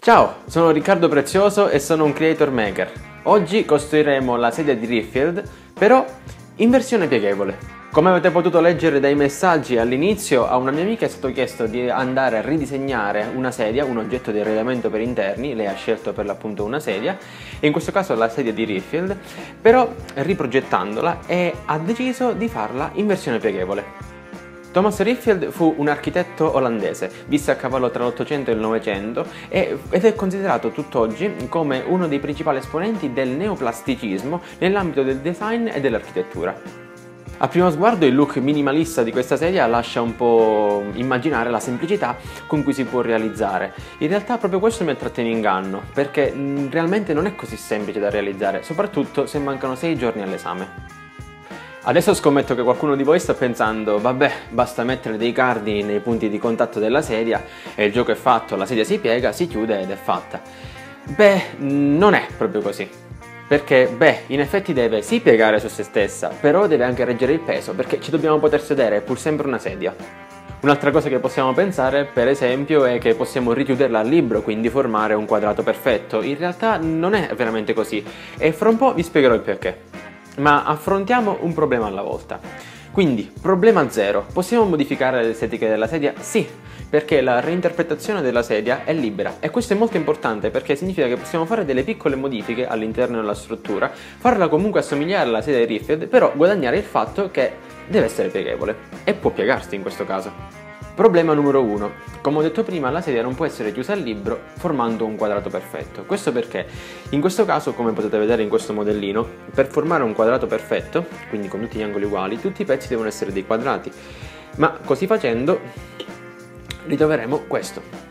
Ciao, sono Riccardo Prezioso e sono un creator maker. Oggi costruiremo la sedia di Riffield, però in versione pieghevole. Come avete potuto leggere dai messaggi all'inizio, a una mia amica è stato chiesto di andare a ridisegnare una sedia, un oggetto di arredamento per interni. Lei ha scelto per l'appunto una sedia, e in questo caso la sedia di Riffield, però riprogettandola ha deciso di farla in versione pieghevole. Thomas Riffield fu un architetto olandese, visse a cavallo tra l'Ottocento e il Novecento ed è considerato tutt'oggi come uno dei principali esponenti del neoplasticismo nell'ambito del design e dell'architettura. A primo sguardo il look minimalista di questa sedia lascia un po' immaginare la semplicità con cui si può realizzare. In realtà proprio questo mi ha tratto in inganno, perché realmente non è così semplice da realizzare, soprattutto se mancano 6 giorni all'esame. Adesso scommetto che qualcuno di voi sta pensando, vabbè, basta mettere dei cardini nei punti di contatto della sedia e il gioco è fatto, la sedia si piega, si chiude ed è fatta. Beh, non è proprio così. Perché, in effetti deve sì piegare su se stessa, però deve anche reggere il peso, perché ci dobbiamo poter sedere, è pur sempre una sedia. Un'altra cosa che possiamo pensare, per esempio, è che possiamo richiuderla al libro, quindi formare un quadrato perfetto. In realtà non è veramente così, e fra un po' vi spiegherò il perché. Ma affrontiamo un problema alla volta. Quindi, problema 0. Possiamo modificare le estetiche della sedia? Sì, perché la reinterpretazione della sedia è libera, e questo è molto importante perché significa che possiamo fare delle piccole modifiche all'interno della struttura, farla comunque assomigliare alla sedia di Riffield, però guadagnare il fatto che deve essere pieghevole, e può piegarsi in questo caso. Problema numero 1. Come ho detto prima, la sedia non può essere chiusa al libro formando un quadrato perfetto. Questo perché in questo caso, come potete vedere in questo modellino, per formare un quadrato perfetto, quindi con tutti gli angoli uguali, tutti i pezzi devono essere dei quadrati. Ma così facendo ritroveremo questo.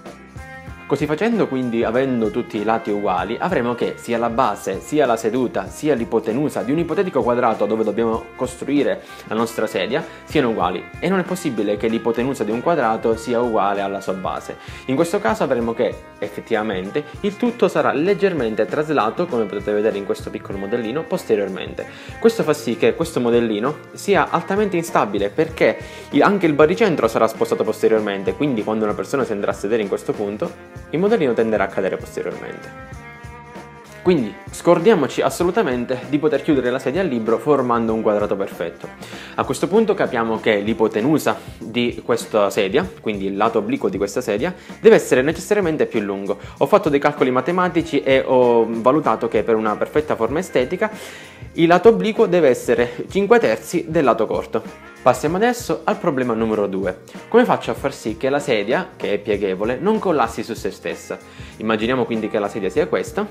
Così facendo, quindi avendo tutti i lati uguali, avremo che sia la base, sia la seduta, sia l'ipotenusa di un ipotetico quadrato dove dobbiamo costruire la nostra sedia siano uguali, e non è possibile che l'ipotenusa di un quadrato sia uguale alla sua base. In questo caso avremo che effettivamente il tutto sarà leggermente traslato, come potete vedere in questo piccolo modellino, posteriormente. Questo fa sì che questo modellino sia altamente instabile, perché anche il baricentro sarà spostato posteriormente, quindi quando una persona si andrà a sedere in questo punto il modellino tenderà a cadere posteriormente. Quindi scordiamoci assolutamente di poter chiudere la sedia al libro formando un quadrato perfetto. A questo punto capiamo che l'ipotenusa di questa sedia, quindi il lato obliquo di questa sedia, deve essere necessariamente più lungo. Ho fatto dei calcoli matematici e ho valutato che per una perfetta forma estetica il lato obliquo deve essere 5/3 del lato corto. Passiamo adesso al problema numero 2. Come faccio a far sì che la sedia, che è pieghevole, non collassi su se stessa? Immaginiamo quindi che la sedia sia questa,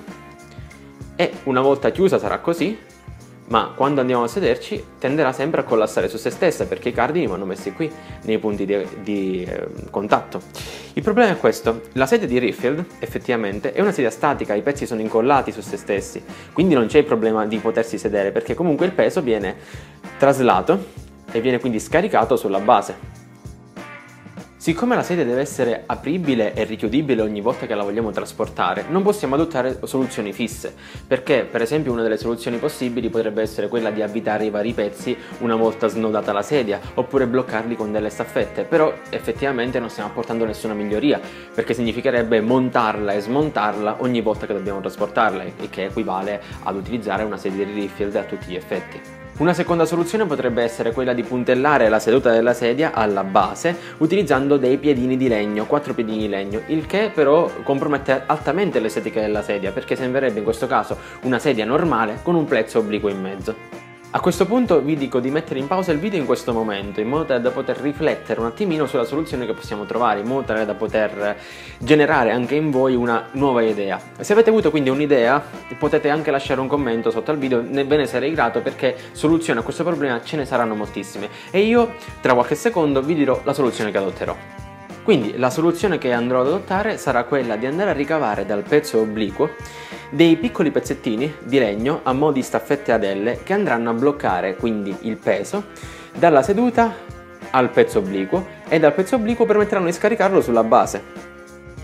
e una volta chiusa sarà così, ma quando andiamo a sederci tenderà sempre a collassare su se stessa, perché i cardini vanno messi qui, nei punti di contatto. Il problema è questo: la sedia di Riffield effettivamente è una sedia statica, i pezzi sono incollati su se stessi, quindi non c'è il problema di potersi sedere, perché comunque il peso viene traslato e viene quindi scaricato sulla base. Siccome la sedia deve essere apribile e richiudibile ogni volta che la vogliamo trasportare, non possiamo adottare soluzioni fisse, perché per esempio una delle soluzioni possibili potrebbe essere quella di avvitare i vari pezzi una volta snodata la sedia, oppure bloccarli con delle staffette, però effettivamente non stiamo apportando nessuna miglioria, perché significherebbe montarla e smontarla ogni volta che dobbiamo trasportarla, e che equivale ad utilizzare una sedia di Riffield a tutti gli effetti. Una seconda soluzione potrebbe essere quella di puntellare la seduta della sedia alla base utilizzando dei piedini di legno, 4 piedini di legno, il che però compromette altamente l'estetica della sedia, perché sembrerebbe in questo caso una sedia normale con un plexo obliquo in mezzo. A questo punto vi dico di mettere in pausa il video in questo momento, in modo tale da poter riflettere un attimino sulla soluzione che possiamo trovare, in modo tale da poter generare anche in voi una nuova idea. Se avete avuto quindi un'idea, potete anche lasciare un commento sotto al video, ve ne sarei grato, perché soluzioni a questo problema ce ne saranno moltissime, e io tra qualche secondo vi dirò la soluzione che adotterò. Quindi la soluzione che andrò ad adottare sarà quella di andare a ricavare dal pezzo obliquo dei piccoli pezzettini di legno a mo' di staffette ad elle, che andranno a bloccare quindi il peso dalla seduta al pezzo obliquo, e dal pezzo obliquo permetteranno di scaricarlo sulla base.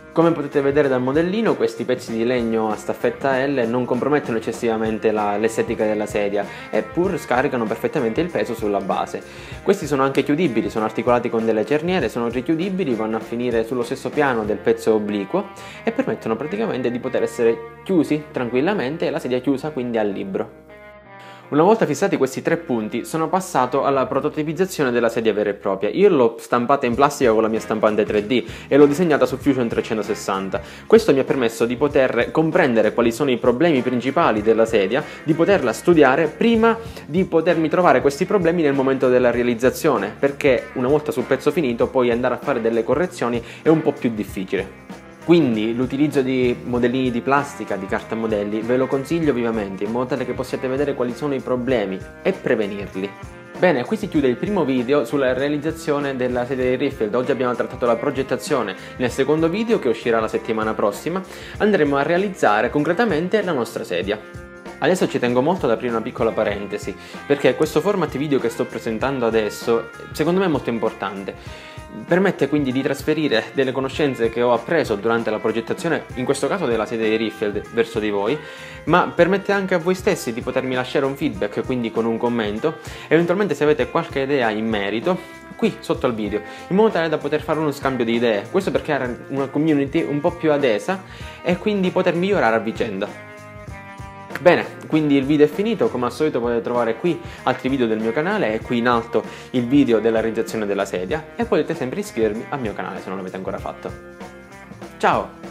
Come potete vedere dal modellino, questi pezzi di legno a staffetta L non compromettono eccessivamente l'estetica della sedia, eppur scaricano perfettamente il peso sulla base. Questi sono anche chiudibili, sono articolati con delle cerniere, sono richiudibili, vanno a finire sullo stesso piano del pezzo obliquo e permettono praticamente di poter essere chiusi tranquillamente e la sedia chiusa quindi al libro. Una volta fissati questi 3 punti, sono passato alla prototipizzazione della sedia vera e propria. Io l'ho stampata in plastica con la mia stampante 3D e l'ho disegnata su Fusion 360. Questo mi ha permesso di poter comprendere quali sono i problemi principali della sedia, di poterla studiare prima di potermi trovare questi problemi nel momento della realizzazione, perché una volta sul pezzo finito poi andare a fare delle correzioni è un po' più difficile. Quindi l'utilizzo di modellini di plastica, di carta modelli, ve lo consiglio vivamente, in modo tale che possiate vedere quali sono i problemi e prevenirli. Bene, qui si chiude il primo video sulla realizzazione della sedia di Riffield. Oggi abbiamo trattato la progettazione. Nel secondo video, che uscirà la settimana prossima, andremo a realizzare concretamente la nostra sedia. Adesso ci tengo molto ad aprire una piccola parentesi, perché questo format video che sto presentando adesso, secondo me è molto importante. Permette quindi di trasferire delle conoscenze che ho appreso durante la progettazione, in questo caso della sedia di Riffield, verso di voi, ma permette anche a voi stessi di potermi lasciare un feedback, quindi con un commento, eventualmente se avete qualche idea in merito, qui sotto al video, in modo tale da poter fare uno scambio di idee, questo per creare una community un po' più adesa e quindi poter migliorare a vicenda. Bene, quindi il video è finito, come al solito potete trovare qui altri video del mio canale e qui in alto il video della realizzazione della sedia e potete sempre iscrivervi al mio canale se non l'avete ancora fatto. Ciao!